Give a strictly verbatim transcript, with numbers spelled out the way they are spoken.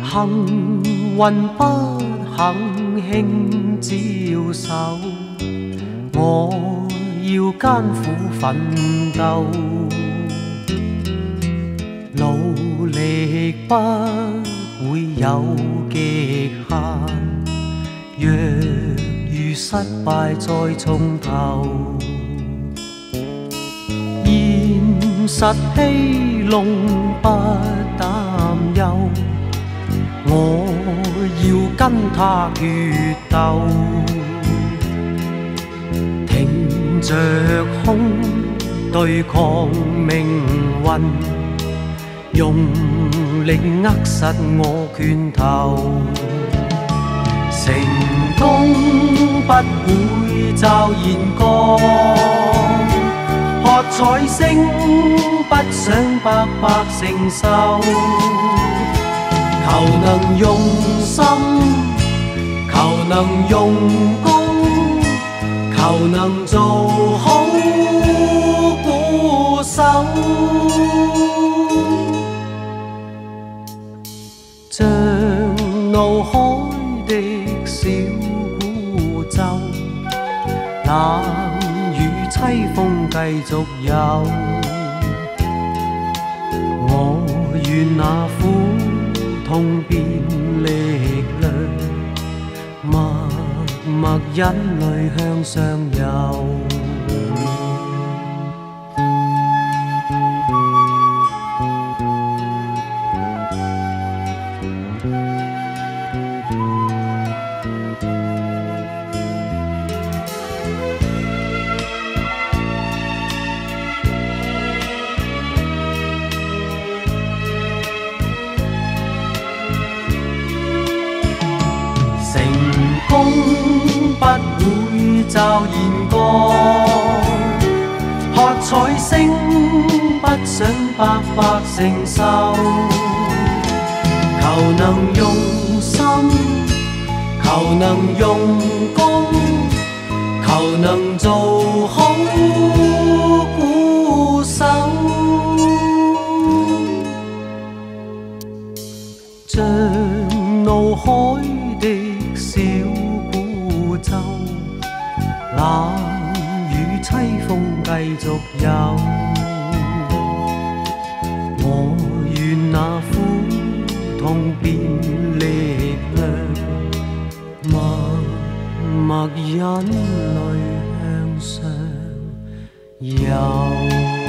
幸运不肯轻招手，我要艰苦奋斗，努力不会有极限，若遇失败再从头，现实欺弄不担忧，我要跟他决斗，挺着胸对抗命运，用力握实我拳头。成功不會驟然降，喝彩聲不想白白承受，求能用心，求能用功，求能做好鼓手，像怒海的小孤舟，冷雨凄風繼續有。我願那苦痛變力量，默默忍淚向上游。成功不會驟然降，喝彩聲不想白白承受，求能用心，求能用功，求能做好鼓手，像怒海的小孤舟，冷雨凄風繼續有。我願那苦痛變力量，默默忍淚向上游。